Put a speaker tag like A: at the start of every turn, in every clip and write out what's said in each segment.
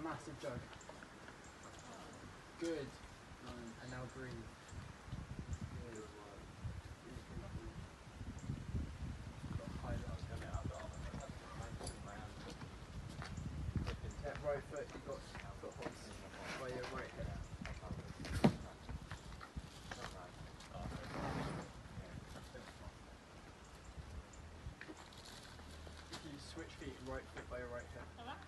A: massive jug. Good. And now breathe. Good. That right foot, you got footholds by your right hip. If you switch feet, right foot by your right hip.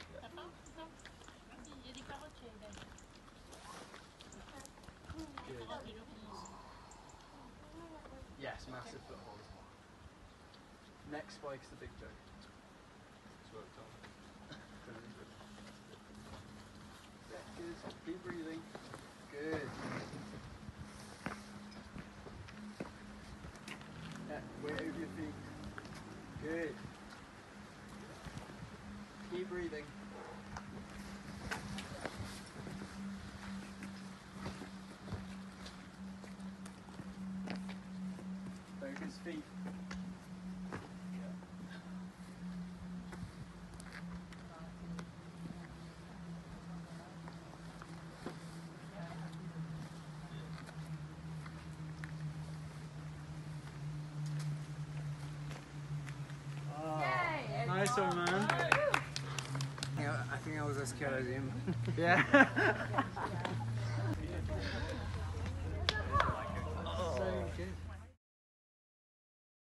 A: Good. Yes, massive foothold. Next spike's the big jug. Yeah, good. Keep breathing. Good. Yeah, weight over your feet. Good. Keep breathing. Focus feet.
B: Nice one, man.
A: I think I was as scared as him.
B: Yeah.